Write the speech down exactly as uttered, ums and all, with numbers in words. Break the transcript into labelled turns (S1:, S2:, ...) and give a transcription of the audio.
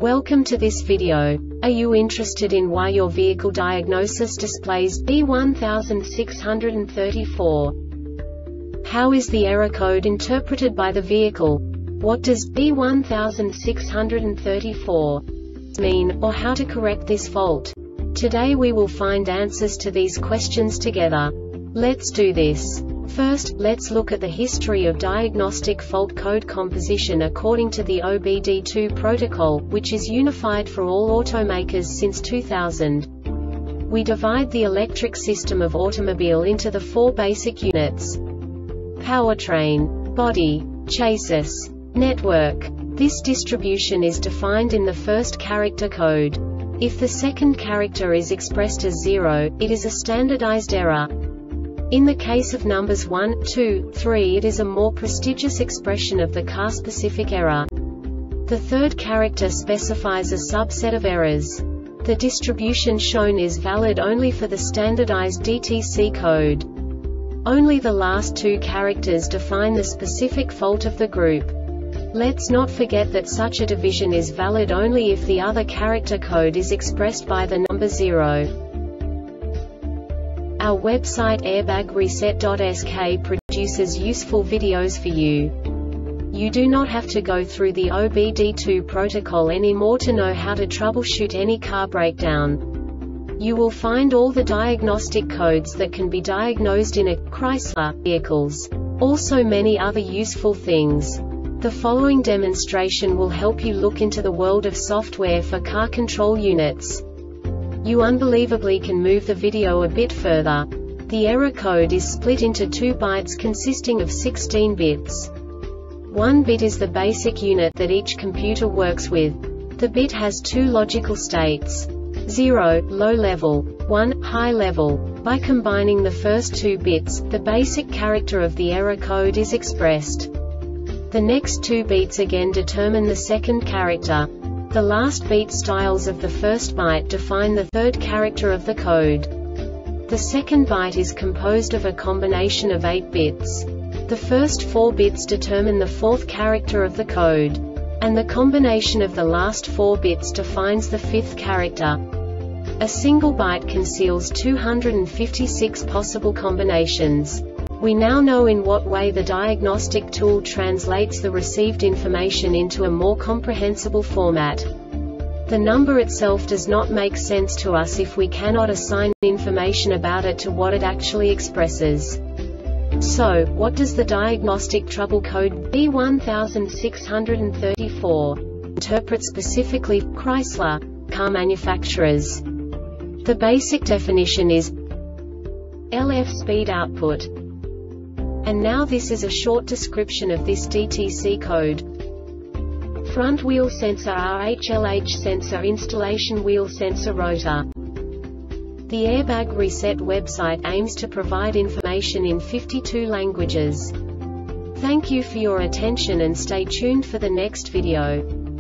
S1: Welcome to this video. Are you interested in why your vehicle diagnosis displays B one six three four? How is the error code interpreted by the vehicle? What does B one six three four mean, or how to correct this fault? Today we will find answers to these questions together. Let's do this. First, let's look at the history of diagnostic fault code composition according to the O B D two protocol, which is unified for all automakers since two thousand. We divide the electric system of automobile into the four basic units: powertrain, body, chassis, network. This distribution is defined in the first character code. If the second character is expressed as zero, it is a standardized error. In the case of numbers one, two, three, it is a more prestigious expression of the car-specific error. The third character specifies a subset of errors. The distribution shown is valid only for the standardized D T C code. Only the last two characters define the specific fault of the group. Let's not forget that such a division is valid only if the other character code is expressed by the number zero. Our website airbag reset dot S K produces useful videos for you. You do not have to go through the O B D two protocol anymore to know how to troubleshoot any car breakdown. You will find all the diagnostic codes that can be diagnosed in a Chrysler vehicles. Also many other useful things. The following demonstration will help you look into the world of software for car control units. You unbelievably can move the video a bit further. The error code is split into two bytes consisting of sixteen bits. One bit is the basic unit that each computer works with. The bit has two logical states: zero, low level, one, high level. By combining the first two bits, the basic character of the error code is expressed. The next two beats again determine the second character. The last beat styles of the first byte define the third character of the code. The second byte is composed of a combination of eight bits. The first four bits determine the fourth character of the code. And the combination of the last four bits defines the fifth character. A single byte conceals two hundred fifty-six possible combinations. We now know in what way the diagnostic tool translates the received information into a more comprehensible format. The number itself does not make sense to us if we cannot assign information about it to what it actually expresses. So, what does the diagnostic trouble code B one six three four interpret specifically for Chrysler car manufacturers? The basic definition is L F speed output. And now this is a short description of this D T C code. Front wheel sensor R H L H sensor installation wheel sensor rotor. The Airbag Reset website aims to provide information in fifty-two languages. Thank you for your attention and stay tuned for the next video.